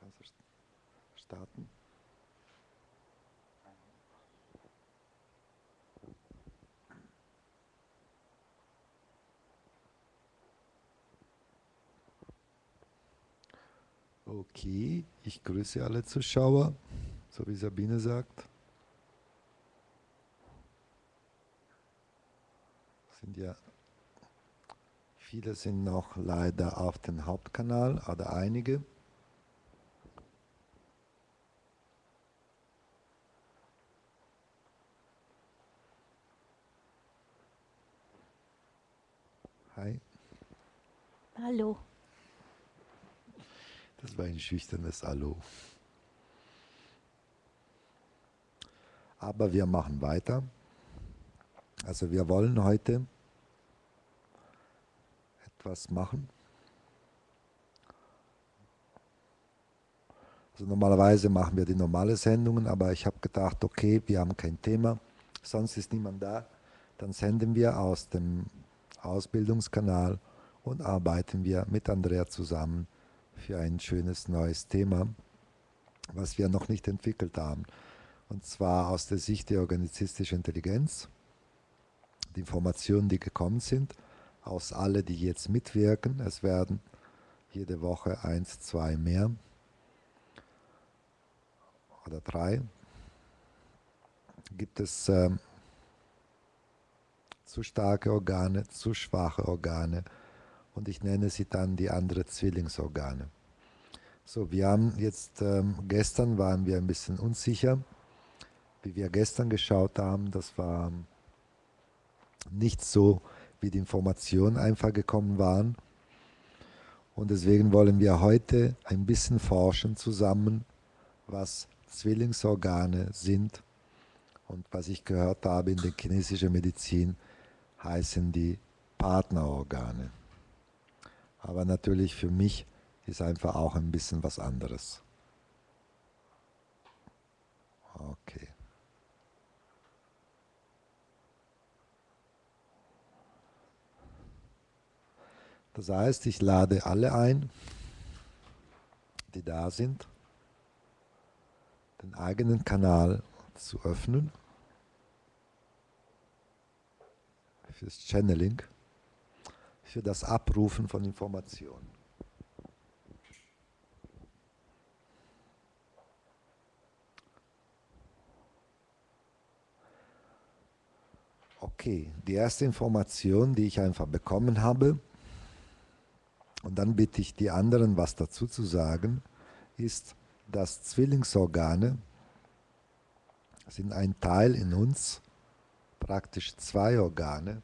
Kannst du starten? Okay, ich grüße alle Zuschauer, so wie Sabine sagt. Viele sind noch leider auf dem Hauptkanal oder einige. Hi. Hallo. Das war ein schüchternes Hallo. Aber wir machen weiter. Also wir wollen heute etwas machen. Also normalerweise machen wir die normale Sendungen, aber ich habe gedacht, okay, wir haben kein Thema, sonst ist niemand da. Dann senden wir aus dem Ausbildungskanal und arbeiten wir mit Andrea zusammen für ein schönes neues Thema, was wir noch nicht entwickelt haben. Und zwar aus der Sicht der organizistischen Intelligenz, die Informationen, die gekommen sind, aus alle, die jetzt mitwirken. Es werden jede Woche 1, 2 mehr oder 3. Gibt es zu starke Organe, zu schwache Organe und ich nenne sie dann die anderen Zwillingsorgane. So, wir haben jetzt, gestern waren wir ein bisschen unsicher, wie wir gestern geschaut haben, das war nicht so, wie die Informationen einfach gekommen waren und deswegen wollen wir heute ein bisschen forschen zusammen, was Zwillingsorgane sind und was ich gehört habe in der chinesischen Medizin, heißen die Partnerorgane. Aber natürlich für mich ist einfach auch ein bisschen was anderes. Okay. Das heißt, ich lade alle ein, die da sind, den eigenen Kanal zu öffnen fürs Channeling, für das Abrufen von Informationen. Okay, die erste Information, die ich einfach bekommen habe, und dann bitte ich die anderen, was dazu zu sagen, ist, dass Zwillingsorgane sind ein Teil in uns, praktisch 2 Organe,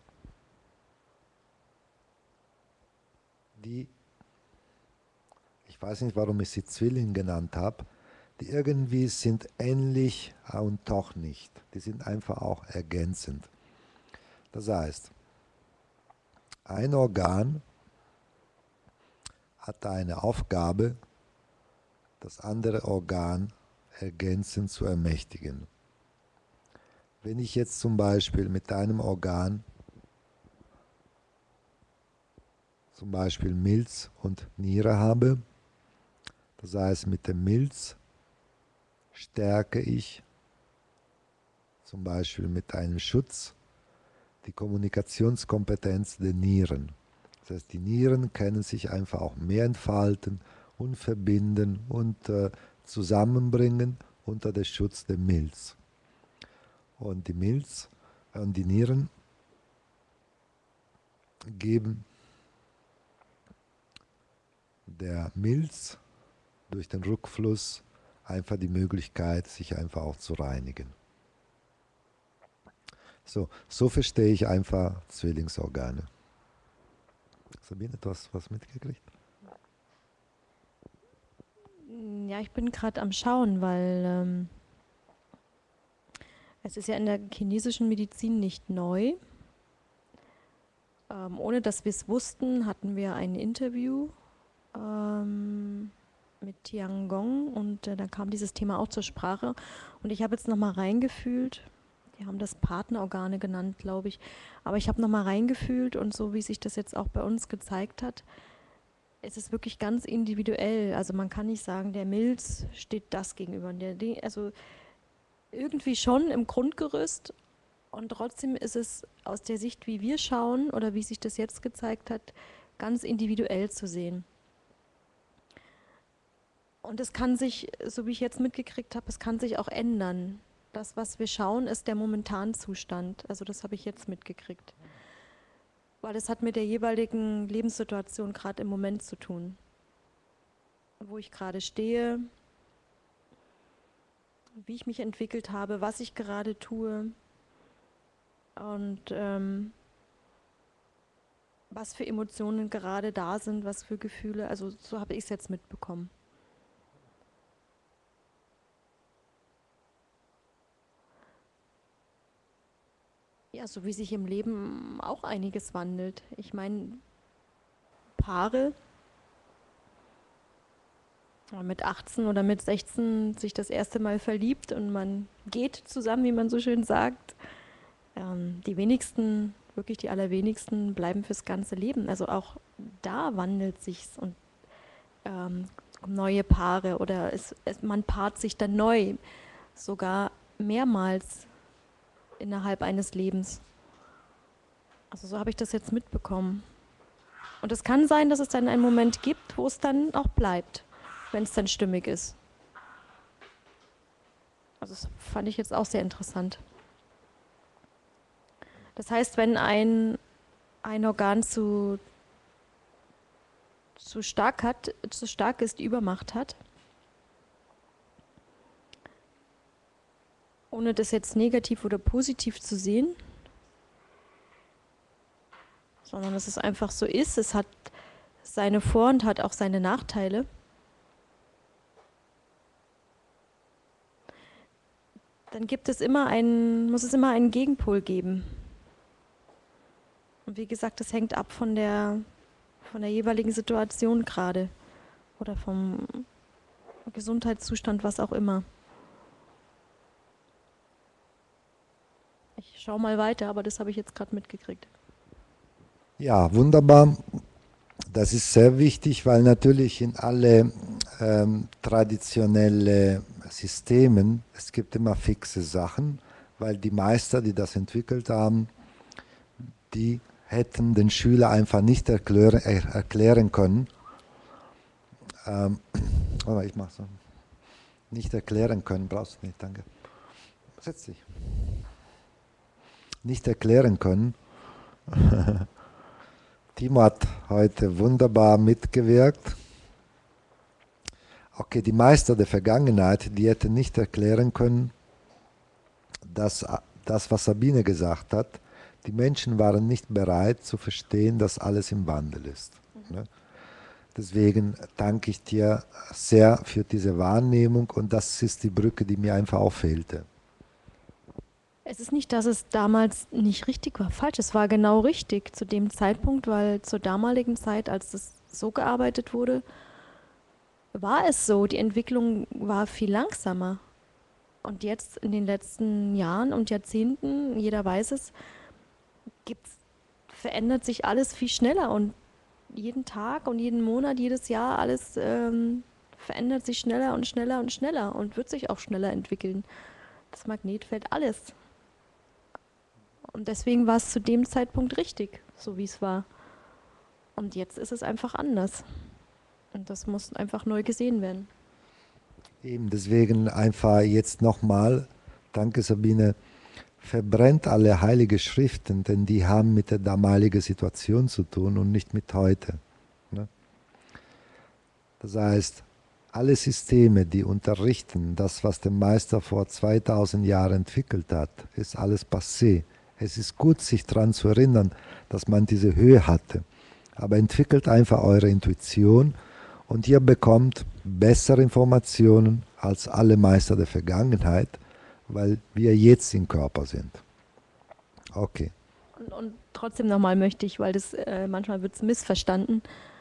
die, ich weiß nicht, warum ich sie Zwilling genannt habe, die irgendwie sind ähnlich und doch nicht. Die sind einfach auch ergänzend. Das heißt, ein Organ hat eine Aufgabe, das andere Organ ergänzend zu ermächtigen. Wenn ich jetzt zum Beispiel mit einem Organ, zum Beispiel Milz und Niere habe, das heißt mit dem Milz stärke ich zum Beispiel mit einem Schutz die Kommunikationskompetenz der Nieren. Das heißt, die Nieren können sich einfach auch mehr entfalten und verbinden und zusammenbringen unter dem Schutz der Milz. Und die Milz und die Nieren geben der Milz durch den Rückfluss einfach die Möglichkeit, sich einfach auch zu reinigen. So verstehe ich einfach Zwillingsorgane. Sabine, du hast was mitgekriegt? Ja, ich bin gerade am Schauen, weil es ist ja in der chinesischen Medizin nicht neu. Ohne dass wir es wussten, hatten wir ein Interview mit Tiangong und da kam dieses Thema auch zur Sprache. Und ich habe jetzt nochmal reingefühlt. Die haben das Partnerorgane genannt, glaube ich. Aber ich habe nochmal reingefühlt und so wie sich das jetzt auch bei uns gezeigt hat, es ist wirklich ganz individuell. Also man kann nicht sagen, der Milz steht das gegenüber. Also irgendwie schon im Grundgerüst und trotzdem ist es aus der Sicht, wie wir schauen oder wie sich das jetzt gezeigt hat, ganz individuell zu sehen. Und es kann sich, so wie ich jetzt mitgekriegt habe, es kann sich auch ändern. Das, was wir schauen, ist der Momentanzustand. Also das habe ich jetzt mitgekriegt. Weil es hat mit der jeweiligen Lebenssituation gerade im Moment zu tun. Wo ich gerade stehe, wie ich mich entwickelt habe, was ich gerade tue und was für Emotionen gerade da sind, was für Gefühle. Also so habe ich es jetzt mitbekommen. Ja, so wie sich im Leben auch einiges wandelt. Ich meine, Paare mit 18 oder mit 16 sich das erste Mal verliebt und man geht zusammen, wie man so schön sagt. Die wenigsten, wirklich die allerwenigsten, bleiben fürs ganze Leben. Also auch da wandelt sich's und neue Paare oder man paart sich dann neu, sogar mehrmals innerhalb eines Lebens. Also so habe ich das jetzt mitbekommen. Und es kann sein, dass es dann einen Moment gibt, wo es dann auch bleibt, wenn es dann stimmig ist. Also das fand ich jetzt auch sehr interessant. Das heißt, wenn ein Organ zu stark ist, Übermacht hat, ohne das jetzt negativ oder positiv zu sehen, sondern dass es einfach so ist, es hat seine Vor- und hat auch seine Nachteile. Dann muss es immer einen Gegenpol geben. Und wie gesagt, das hängt ab von der jeweiligen Situation gerade oder vom Gesundheitszustand, was auch immer. Ich schaue mal weiter, aber das habe ich jetzt gerade mitgekriegt. Ja, wunderbar. Das ist sehr wichtig, weil natürlich in alle traditionelle Systemen, es gibt immer fixe Sachen, weil die Meister, die das entwickelt haben, die hätten den Schüler einfach nicht erklären können, ich mach so, nicht erklären können, brauchst du nicht, danke. Setz dich. Nicht erklären können. Timo hat heute wunderbar mitgewirkt. Okay, die Meister der Vergangenheit, die hätten nicht erklären können, dass das, was Sabine gesagt hat, die Menschen waren nicht bereit zu verstehen, dass alles im Wandel ist. Ne? Deswegen danke ich dir sehr für diese Wahrnehmung und das ist die Brücke, die mir einfach auch fehlte. Es ist nicht, dass es damals nicht richtig war. Falsch, es war genau richtig zu dem Zeitpunkt, weil zur damaligen Zeit, als das so gearbeitet wurde, war es so. Die Entwicklung war viel langsamer. Und jetzt in den letzten Jahren und Jahrzehnten, jeder weiß es, verändert sich alles viel schneller und jeden Tag und jeden Monat, jedes Jahr, alles verändert sich schneller und schneller und schneller und wird sich auch schneller entwickeln. Das Magnetfeld, alles. Und deswegen war es zu dem Zeitpunkt richtig, so wie es war. Und jetzt ist es einfach anders. Und das muss einfach neu gesehen werden. Eben deswegen einfach jetzt nochmal, danke Sabine, verbrennt alle heilige Schriften, denn die haben mit der damaligen Situation zu tun und nicht mit heute. Ne? Das heißt, alle Systeme, die unterrichten, das, was der Meister vor 2000 Jahren entwickelt hat, ist alles passé. Es ist gut, sich daran zu erinnern, dass man diese Höhe hatte. Aber entwickelt einfach eure Intuition und ihr bekommt bessere Informationen als alle Meister der Vergangenheit, weil wir jetzt im Körper sind. Okay. Und trotzdem nochmal möchte ich, weil das manchmal wird es missverstanden.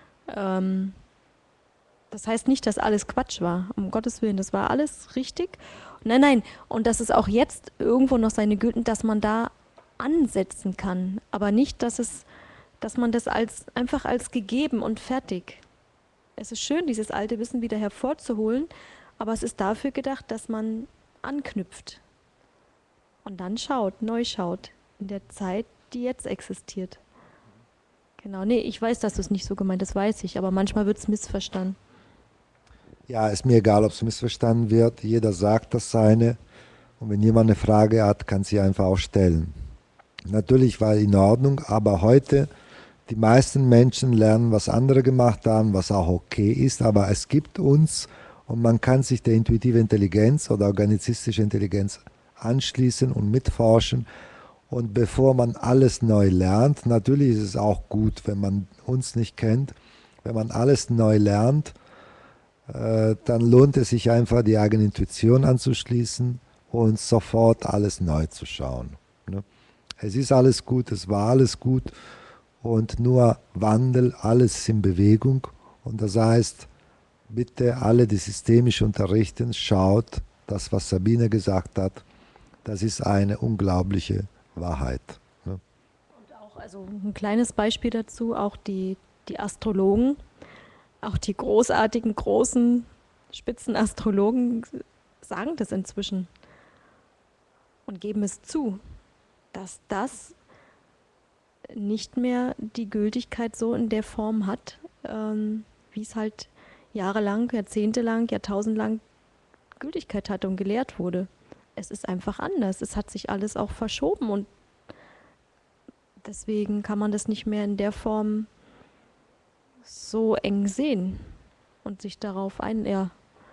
Das heißt nicht, dass alles Quatsch war. Um Gottes Willen, das war alles richtig. Nein, nein. Und dass es auch jetzt irgendwo noch seine Güten, dass man da ansetzen kann. Aber nicht, dass man das einfach als gegeben und fertig. Es ist schön, dieses alte Wissen wieder hervorzuholen, aber es ist dafür gedacht, dass man anknüpft und dann schaut, neu schaut, in der Zeit, die jetzt existiert. Genau, nee, ich weiß, dass du es nicht so gemeint, das weiß ich, aber manchmal wird es missverstanden. Ja, ist mir egal, ob es missverstanden wird. Jeder sagt das seine. Und wenn jemand eine Frage hat, kann sie einfach auch stellen. Natürlich war in Ordnung, aber heute, die meisten Menschen lernen, was andere gemacht haben, was auch okay ist, aber es gibt uns und man kann sich der intuitiven Intelligenz oder organizistische Intelligenz anschließen und mitforschen. Und bevor man alles neu lernt, natürlich ist es auch gut, wenn man uns nicht kennt, wenn man alles neu lernt, dann lohnt es sich einfach, die eigene Intuition anzuschließen und sofort alles neu zu schauen. Ne? Es ist alles gut, es war alles gut und nur Wandel, alles ist in Bewegung. Und das heißt, bitte alle, die systemisch unterrichten, schaut, das, was Sabine gesagt hat, das ist eine unglaubliche Wahrheit. Ne? Und auch, also ein kleines Beispiel dazu, auch die Astrologen, auch die großartigen, großen Spitzenastrologen sagen das inzwischen und geben es zu, dass das nicht mehr die Gültigkeit so in der Form hat, wie es halt jahrelang, jahrzehntelang, jahrtausendlang Gültigkeit hatte und gelehrt wurde. Es ist einfach anders. Es hat sich alles auch verschoben und deswegen kann man das nicht mehr in der Form so eng sehen und sich darauf ja.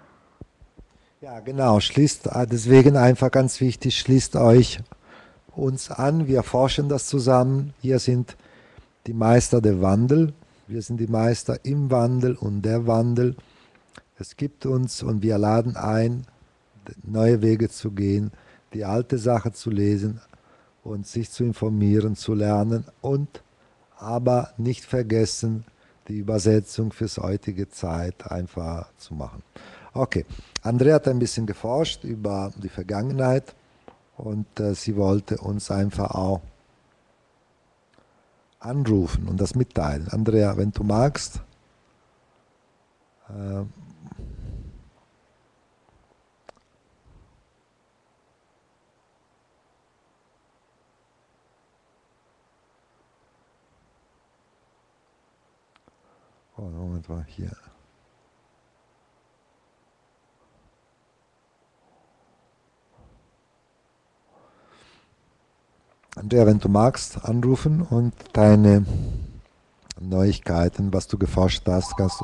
Ja, genau. Deswegen einfach ganz wichtig, schließt euch uns an. Wir forschen das zusammen. Hier sind die Meister der Wandel. Wir sind die Meister im Wandel und der Wandel. Es gibt uns und wir laden ein, neue Wege zu gehen, die alte Sache zu lesen und sich zu informieren, zu lernen und aber nicht vergessen, die Übersetzung fürs heutige Zeit einfach zu machen. Okay, Andrea hat ein bisschen geforscht über die Vergangenheit und sie wollte uns einfach auch anrufen und das mitteilen. Andrea, wenn du magst. Äh, oh, Moment mal, hier. Andrea, wenn du magst, anrufen und deine Neuigkeiten, was du geforscht hast, kannst du.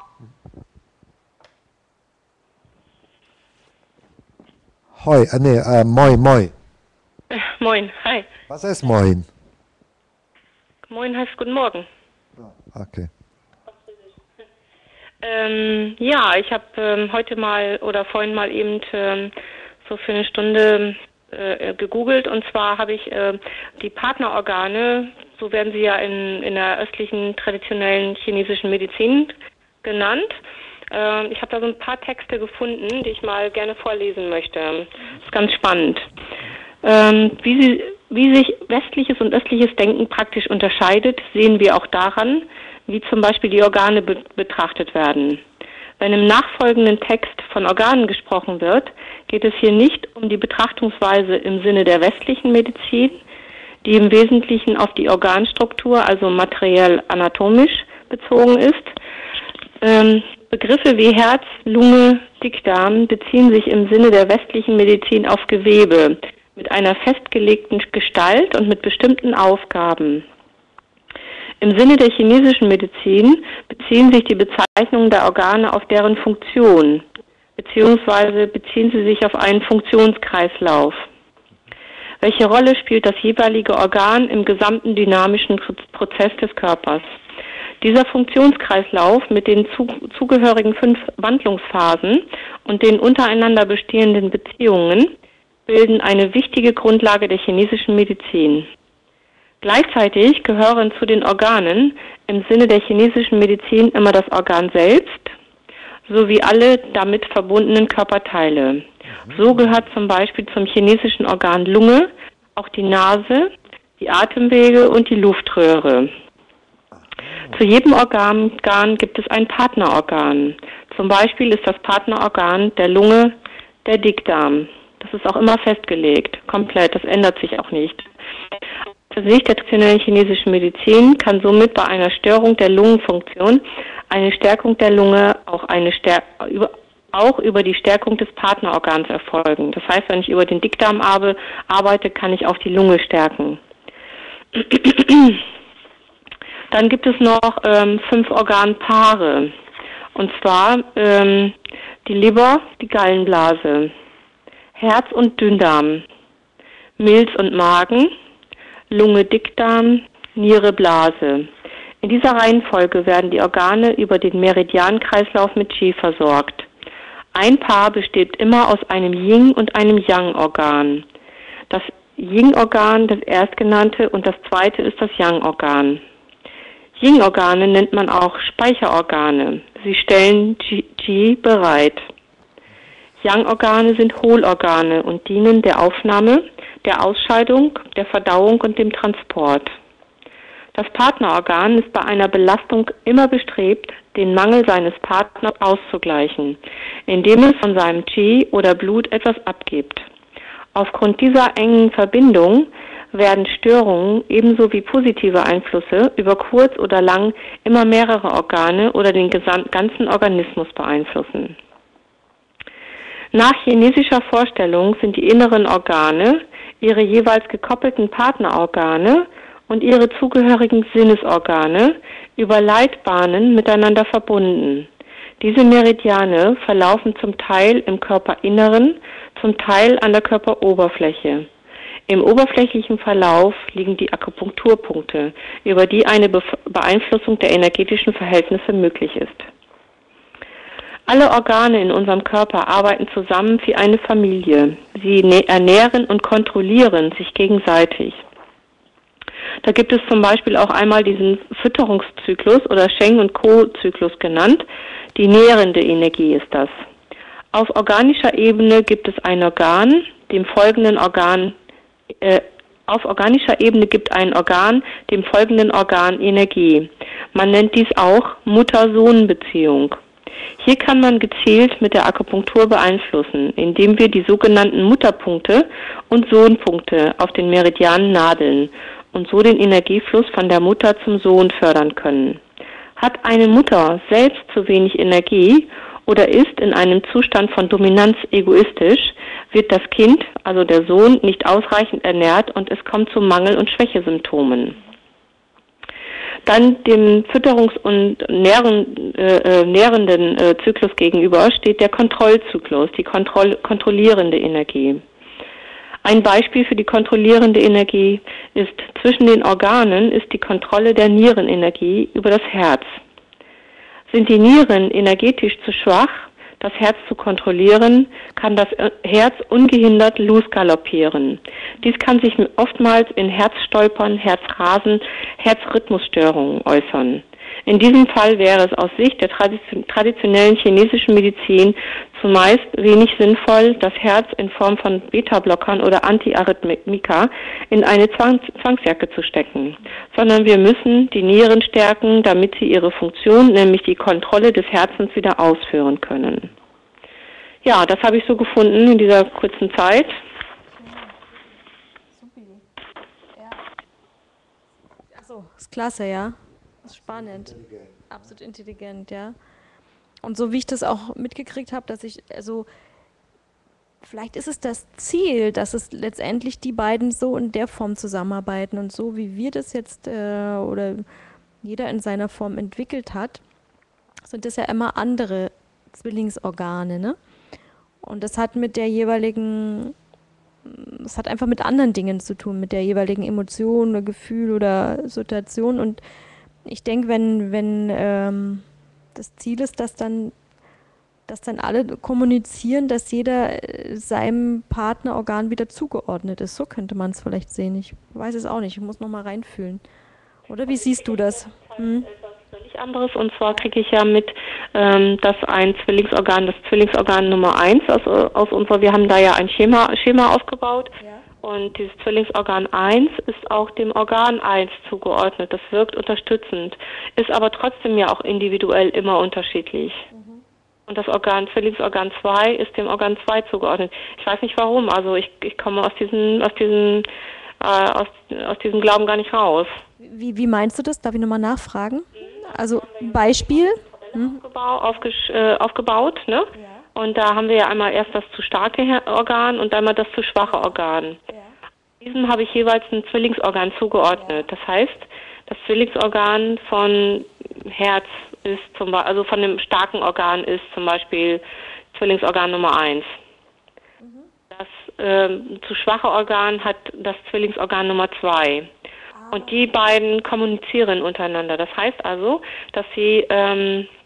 Hoi, nee, moi, moi. Moin, hi. Was heißt moin? Moin heißt guten Morgen. Okay. Ja, ich habe heute mal oder vorhin mal eben so für eine Stunde gegoogelt und zwar habe ich die Partnerorgane, so werden sie ja in der östlichen traditionellen chinesischen Medizin genannt. Ich habe da so ein paar Texte gefunden, die ich mal gerne vorlesen möchte. Das ist ganz spannend. Wie sich westliches und östliches Denken praktisch unterscheidet, sehen wir auch daran, wie zum Beispiel die Organe betrachtet werden. Wenn im nachfolgenden Text von Organen gesprochen wird, geht es hier nicht um die Betrachtungsweise im Sinne der westlichen Medizin, die im Wesentlichen auf die Organstruktur, also materiell anatomisch bezogen ist. Begriffe wie Herz, Lunge, Dickdarm beziehen sich im Sinne der westlichen Medizin auf Gewebe mit einer festgelegten Gestalt und mit bestimmten Aufgaben. Im Sinne der chinesischen Medizin beziehen sich die Bezeichnungen der Organe auf deren Funktion, beziehungsweise beziehen sie sich auf einen Funktionskreislauf. Welche Rolle spielt das jeweilige Organ im gesamten dynamischen Prozess des Körpers? Dieser Funktionskreislauf mit den zugehörigen 5 Wandlungsphasen und den untereinander bestehenden Beziehungen bilden eine wichtige Grundlage der chinesischen Medizin. Gleichzeitig gehören zu den Organen im Sinne der chinesischen Medizin immer das Organ selbst sowie alle damit verbundenen Körperteile. So gehört zum Beispiel zum chinesischen Organ Lunge auch die Nase, die Atemwege und die Luftröhre. Zu jedem Organ gibt es ein Partnerorgan. Zum Beispiel ist das Partnerorgan der Lunge der Dickdarm. Das ist auch immer festgelegt, komplett, das ändert sich auch nicht. Aus Sicht der traditionellen chinesischen Medizin kann somit bei einer Störung der Lungenfunktion eine Stärkung der Lunge auch über die Stärkung des Partnerorgans erfolgen. Das heißt, wenn ich über den Dickdarm arbeite, kann ich auch die Lunge stärken. Dann gibt es noch 5 Organpaare. Und zwar die Leber, die Gallenblase, Herz und Dünndarm, Milz und Magen, Lunge, Dickdarm, Niere, Blase. In dieser Reihenfolge werden die Organe über den Meridiankreislauf mit Qi versorgt. Ein Paar besteht immer aus einem Yin- und einem Yang-Organ. Das Yin-Organ, das erstgenannte, und das zweite ist das Yang-Organ. Yin-Organe nennt man auch Speicherorgane. Sie stellen Qi bereit. Yang-Organe sind Hohlorgane und dienen der Aufnahme, der Ausscheidung, der Verdauung und dem Transport. Das Partnerorgan ist bei einer Belastung immer bestrebt, den Mangel seines Partners auszugleichen, indem es von seinem Qi oder Blut etwas abgibt. Aufgrund dieser engen Verbindung werden Störungen ebenso wie positive Einflüsse über kurz oder lang immer mehrere Organe oder den ganzen Organismus beeinflussen. Nach chinesischer Vorstellung sind die inneren Organe, ihre jeweils gekoppelten Partnerorgane und ihre zugehörigen Sinnesorgane über Leitbahnen miteinander verbunden. Diese Meridiane verlaufen zum Teil im Körperinneren, zum Teil an der Körperoberfläche. Im oberflächlichen Verlauf liegen die Akupunkturpunkte, über die eine Beeinflussung der energetischen Verhältnisse möglich ist. Alle Organe in unserem Körper arbeiten zusammen wie eine Familie. Sie ernähren und kontrollieren sich gegenseitig. Da gibt es zum Beispiel auch einmal diesen Fütterungszyklus oder Sheng- und Co-Zyklus genannt. Die nährende Energie ist das. Auf organischer Ebene gibt es ein Organ, auf organischer Ebene gibt ein Organ dem folgenden Organ Energie. Man nennt dies auch Mutter-Sohn-Beziehung. Hier kann man gezielt mit der Akupunktur beeinflussen, indem wir die sogenannten Mutterpunkte und Sohnpunkte auf den Meridianen nadeln und so den Energiefluss von der Mutter zum Sohn fördern können. Hat eine Mutter selbst zu wenig Energie oder ist in einem Zustand von Dominanz egoistisch, wird das Kind, also der Sohn, nicht ausreichend ernährt und es kommt zu Mangel- und Schwächesymptomen. Dann dem Fütterungs- und nährenden Zyklus gegenüber steht der Kontrollzyklus, die kontrollierende Energie. Ein Beispiel für die kontrollierende Energie ist, zwischen den Organen ist die Kontrolle der Nierenenergie über das Herz. Sind die Nieren energetisch zu schwach, das Herz zu kontrollieren, kann das Herz ungehindert losgaloppieren. Dies kann sich oftmals in Herzstolpern, Herzrasen, Herzrhythmusstörungen äußern. In diesem Fall wäre es aus Sicht der traditionellen chinesischen Medizin zumeist wenig sinnvoll, das Herz in Form von Beta-Blockern oder Antiarrhythmika in eine Zwangsjacke zu stecken, sondern wir müssen die Nieren stärken, damit sie ihre Funktion, nämlich die Kontrolle des Herzens, wieder ausführen können. Ja, das habe ich so gefunden in dieser kurzen Zeit. Achso, ist klasse, ja. Das ist spannend. Absolut intelligent, ja. Und so wie ich das auch mitgekriegt habe, dass vielleicht ist es das Ziel, dass es letztendlich die beiden so in der Form zusammenarbeiten und so wie wir das jetzt oder jeder in seiner Form entwickelt hat, sind das ja immer andere Zwillingsorgane, ne? Und das hat das hat einfach mit anderen Dingen zu tun, mit der jeweiligen Emotion oder Gefühl oder Situation. Und ich denke, wenn das Ziel ist, dass dann alle kommunizieren, dass jeder seinem Partnerorgan wieder zugeordnet ist. So könnte man es vielleicht sehen. Ich weiß es auch nicht. Ich muss noch mal reinfühlen. Oder wie siehst du das? Völlig anderes, und zwar kriege ich ja mit, dass ein Zwillingsorgan, das Zwillingsorgan Nummer 1 aus unserer, wir haben da ja ein Schema aufgebaut, Und dieses Zwillingsorgan 1 ist auch dem Organ 1 zugeordnet. Das wirkt unterstützend, ist aber trotzdem ja auch individuell immer unterschiedlich. Und das Zwillingsorgan 2 ist dem Organ 2 zugeordnet. Ich weiß nicht warum. Also ich komme aus diesem Glauben gar nicht raus. Wie meinst du das? Darf ich nochmal nachfragen? Also Beispiel? Aufgebaut, ne? Und da haben wir ja einmal erst das zu starke Organ und einmal das zu schwache Organ. Diesem habe ich jeweils ein Zwillingsorgan zugeordnet. Das heißt, das Zwillingsorgan von Herz ist also von dem starken Organ ist zum Beispiel Zwillingsorgan Nummer 1. Das zu schwache Organ hat das Zwillingsorgan Nummer 2. Und die beiden kommunizieren untereinander. Das heißt also, dass sie